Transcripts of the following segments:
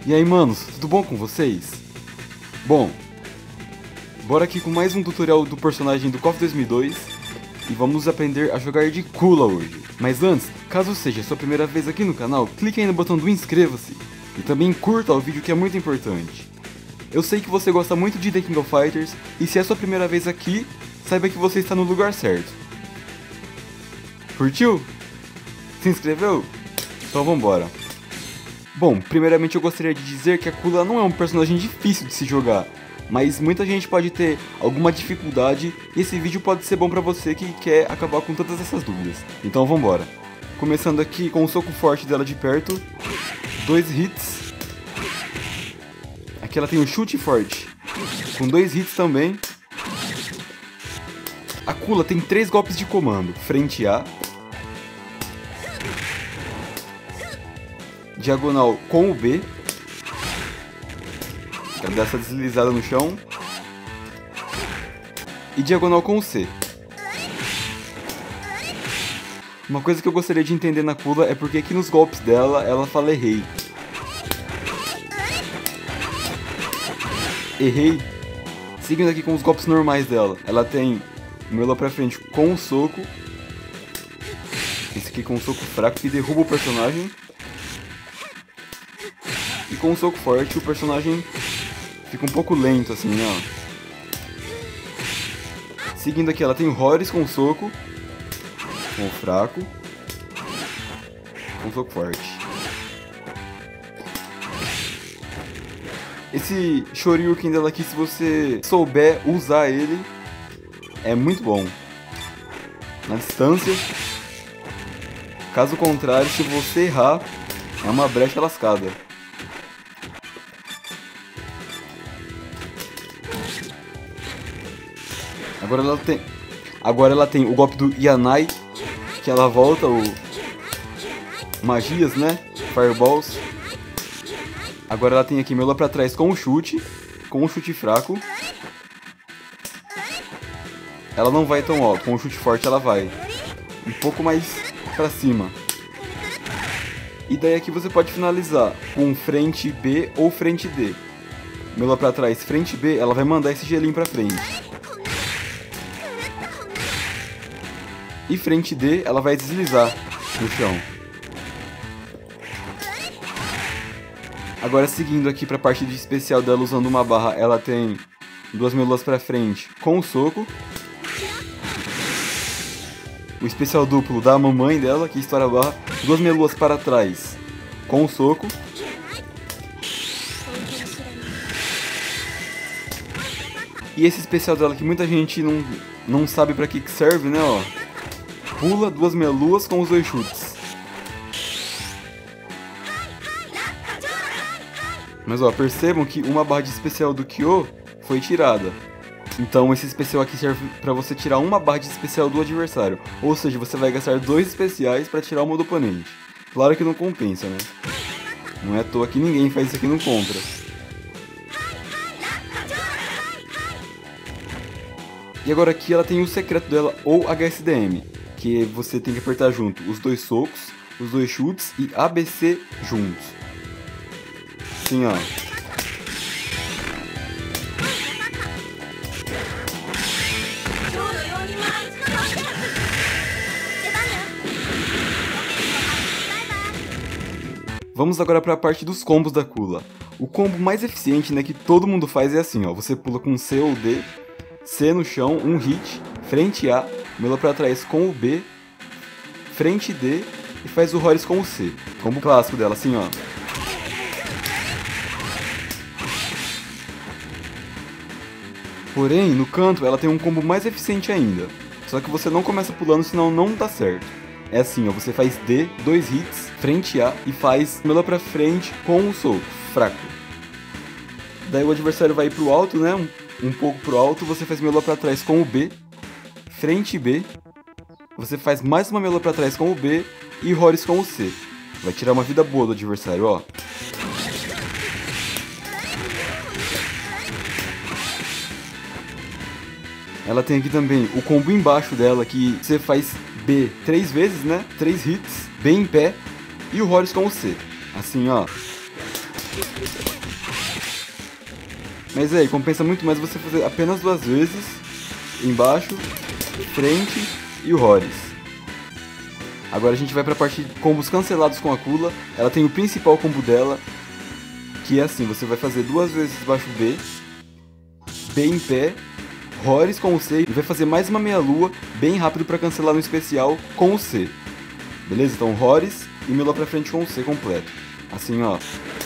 E aí, manos, tudo bom com vocês? Bom, bora aqui com mais um tutorial do personagem do KOF 2002 e vamos aprender a jogar de Kula hoje. Mas antes, caso seja sua primeira vez aqui no canal, clique aí no botão do inscreva-se e também curta o vídeo, que é muito importante. Eu sei que você gosta muito de The King of Fighters e se é sua primeira vez aqui, saiba que você está no lugar certo. Curtiu? Se inscreveu? Então vambora. Bom, primeiramente eu gostaria de dizer que a Kula não é um personagem difícil de se jogar, mas muita gente pode ter alguma dificuldade e esse vídeo pode ser bom pra você que quer acabar com todas essas dúvidas. Então vambora. Começando aqui com o soco forte dela de perto, 2 hits. Aqui ela tem o chute forte, com 2 hits também. A Kula tem 3 golpes de comando, frente A, diagonal com o B, ela dá essa deslizada no chão, e diagonal com o C. Uma coisa que eu gostaria de entender na Kula é porque aqui nos golpes dela, ela fala errei. Errei. Seguindo aqui com os golpes normais dela, ela tem o meu lá pra frente com o soco, esse aqui com o soco fraco que derruba o personagem, e com o soco forte o personagem fica um pouco lento assim, ó. Seguindo aqui ela tem o Horus com o soco, com o fraco, com o soco forte. Esse Shoryuken dela aqui, se você souber usar ele, é muito bom na distância. Caso contrário, se você errar, é uma brecha lascada. Agora ela tem o golpe do Yanai, que ela volta o magias, né? Fireballs. Agora ela tem aqui meu lá pra trás com um chute fraco. Ela não vai tão alto, com um chute forte ela vai um pouco mais pra cima. E daí aqui você pode finalizar com frente B ou frente D. Meu lá pra trás, frente B, ela vai mandar esse gelinho pra frente. E frente D, ela vai deslizar no chão. Agora seguindo aqui para a parte de especial dela, usando uma barra, ela tem 2 meluas para frente com o soco. O especial duplo da mamãe dela, que estoura a barra, 2 meluas para trás com o soco. E esse especial dela que muita gente não sabe para que serve, né, ó. Pula 2 meluas com os 2 chutes. Mas ó, percebam que uma barra de especial do Kyo foi tirada. Então esse especial aqui serve pra você tirar uma barra de especial do adversário. Ou seja, você vai gastar 2 especiais pra tirar uma do oponente. Claro que não compensa, né? Não é à toa que ninguém faz isso aqui no Contra. E agora aqui ela tem o secreto dela, ou HSDM, que você tem que apertar junto os 2 socos, os 2 chutes e ABC juntos. Assim, ó. Vamos agora para a parte dos combos da Kula. O combo mais eficiente, né, que todo mundo faz é assim, ó. Você pula com C ou D, C no chão, um hit, frente A, mela para trás com o B, frente D e faz o Horus com o C. Combo clássico dela, assim, ó. Porém, no canto, ela tem um combo mais eficiente ainda. Só que você não começa pulando, senão não dá certo. É assim, ó, você faz D, 2 hits, frente A, e faz mela pra frente com o soco, fraco. Daí o adversário vai pro alto, né, um pouco pro alto, você faz mela pra trás com o B, frente B, você faz mais uma mela pra trás com o B, e Horus com o C. Vai tirar uma vida boa do adversário, ó. Ela tem aqui também o combo embaixo dela, que você faz B 3 vezes, né? 3 hits, B em pé, e o Horus com o C. Assim, ó. Mas aí, compensa muito mais você fazer apenas 2 vezes, embaixo, frente e o Horus. Agora a gente vai pra parte de combos cancelados com a Akula. Ela tem o principal combo dela, que é assim, você vai fazer 2 vezes baixo B, B em pé, Horus com o C, e vai fazer mais uma meia-lua bem rápido pra cancelar no especial com o C. Beleza? Então Horus e meia-lua pra frente com o C completo. Assim, ó.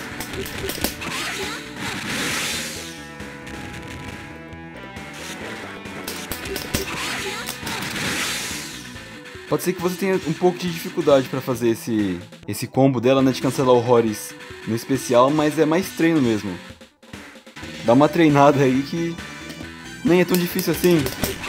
Pode ser que você tenha um pouco de dificuldade pra fazer esse combo dela, né, de cancelar o Horus no especial, mas é mais treino mesmo. Dá uma treinada aí que nem é tão difícil assim.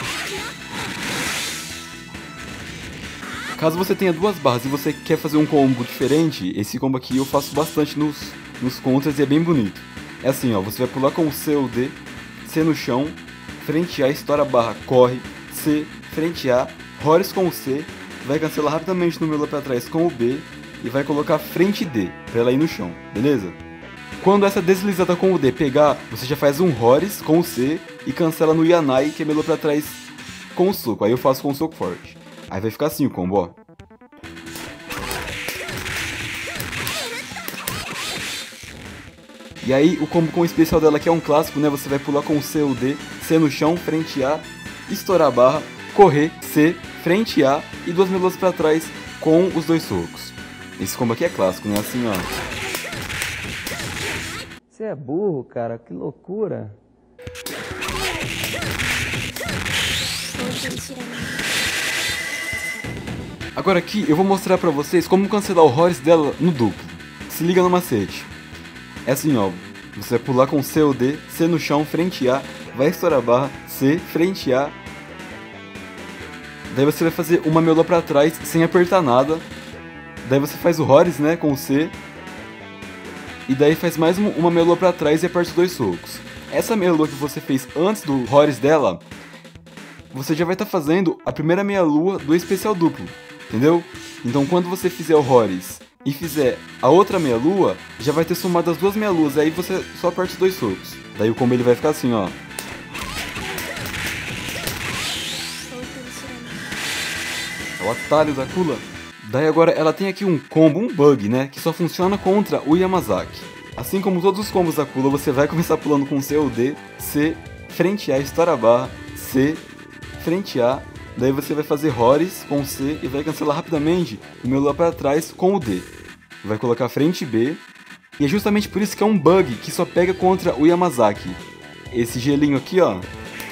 Caso você tenha 2 barras e você quer fazer um combo diferente, esse combo aqui eu faço bastante nos contras e é bem bonito. É assim, ó, você vai pular com o C ou D, C no chão, frente A, estoura a barra, corre, C, frente A, Horus com o C, vai cancelar rapidamente no meio pra trás com o B e vai colocar frente D, pra ela ir no chão, beleza? Quando essa deslizada com o D pegar, você já faz um Horus com o C e cancela no Yanai, que é meio pra trás com o soco, aí eu faço com o soco forte. Aí vai ficar assim o combo, ó. E aí o combo com o especial dela que é um clássico, né? Você vai pular com o C ou D, C no chão, frente A, estourar a barra, correr, C, frente A e 2 meluas pra trás com os 2 socos. Esse combo aqui é clássico, né? Assim, ó. Você é burro, cara, que loucura. Agora aqui eu vou mostrar pra vocês como cancelar o Horus dela no duplo. Se liga no macete. É assim, ó. Você vai pular com C ou D, C no chão, frente A, vai estourar a barra, C, frente A. Daí você vai fazer uma meia-lua pra trás sem apertar nada. Daí você faz o Horus, né, com o C. E daí faz mais uma meia-lua pra trás e aperta os 2 socos. Essa meia-lua que você fez antes do Horus dela, você já vai estar fazendo a primeira meia-lua do especial duplo, entendeu? Então quando você fizer o Horus e fizer a outra meia-lua, já vai ter somado as 2 meia-luas, aí você só aperta os 2 socos. Daí o combo ele vai ficar assim, ó. É o atalho da Akula. Daí agora ela tem aqui um combo, um bug, né, que só funciona contra o Yamazaki. Assim como todos os combos da Akula, você vai começar pulando com C ou D, C, frente A, estoura a barra, C, frente A, daí você vai fazer Horus com C e vai cancelar rapidamente o meu lá para trás com o D. Vai colocar frente B, e é justamente por isso que é um bug que só pega contra o Yamazaki. Esse gelinho aqui, ó,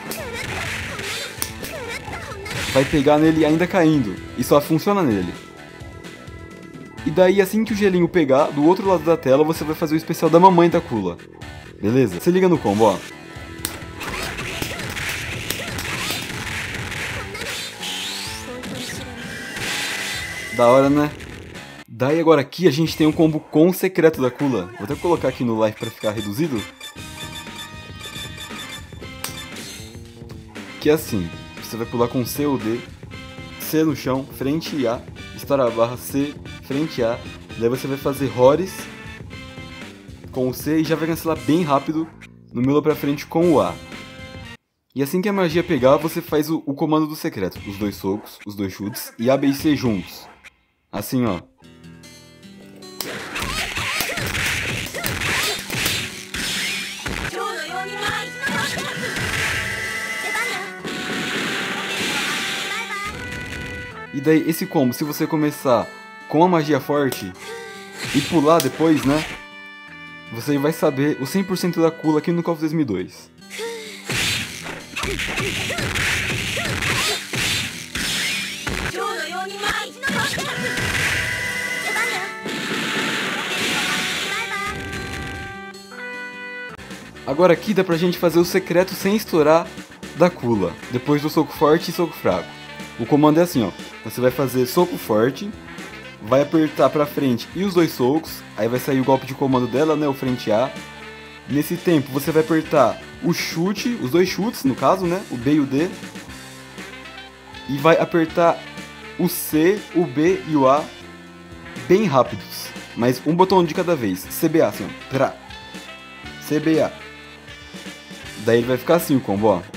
vai pegar nele ainda caindo, e só funciona nele. E daí assim que o gelinho pegar, do outro lado da tela você vai fazer o especial da mamãe da Akula. Beleza? Se liga no combo, ó. Da hora, né? Daí agora aqui a gente tem um combo com o secreto da Akula. Vou até colocar aqui no live pra ficar reduzido. Que é assim, você vai pular com C ou D, C no chão, frente A, estourar a barra, C, frente A, daí você vai fazer Horus com o C e já vai cancelar bem rápido no meio pra frente com o A. E assim que a magia pegar, você faz o comando do secreto, os 2 socos, os 2 chutes e A, B e C juntos. Assim, ó. E daí esse combo, se você começar com a magia forte e pular depois, né? Você vai saber o 100% da Akula aqui no KOF 2002. Agora aqui dá pra gente fazer o secreto sem estourar da Akula, depois do soco forte e soco fraco. O comando é assim, ó. Você vai fazer soco forte, vai apertar pra frente e os 2 socos, aí vai sair o golpe de comando dela, né, o frente A. Nesse tempo você vai apertar o chute, os 2 chutes no caso, né, o B e o D. E vai apertar o C, o B e o A bem rápidos. mas um botão de cada vez. CBA, assim, ó. Trá. CBA. Daí ele vai ficar assim o combo, ó.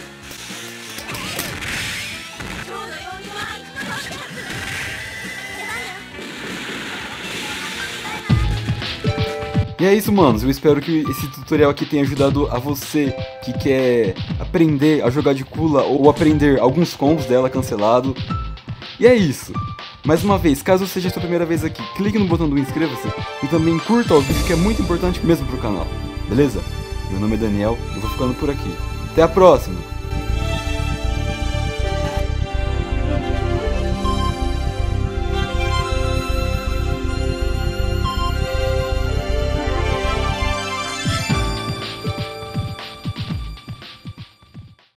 E é isso, manos. Eu espero que esse tutorial aqui tenha ajudado a você que quer aprender a jogar de Kula ou aprender alguns combos dela cancelado. E é isso. Mais uma vez, caso seja a sua primeira vez aqui, clique no botão do inscreva-se e também curta o vídeo, que é muito importante mesmo pro canal. Beleza? Meu nome é Daniel e eu vou ficando por aqui. Até a próxima!